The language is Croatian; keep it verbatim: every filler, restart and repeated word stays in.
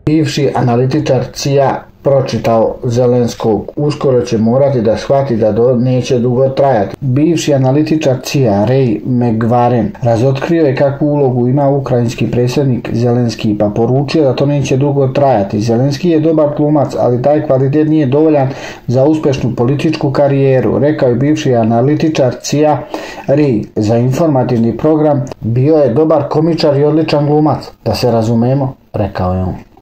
Bivši analitičar C I A pročitao Zelenskog, uskoro će morati da shvati da do, neće dugo trajati. Bivši analitičar C I A Ray McVaren razotkrio je kakvu ulogu ima ukrajinski predsjednik Zelenski, pa poručio da to neće dugo trajati. Zelenski je dobar glumac, ali taj kvalitet nije dovoljan za uspješnu političku karijeru, rekao je bivši analitičar C I A Ray za informativni program. Bio je dobar komičar i odličan glumac, da se razumemo, rekao je on.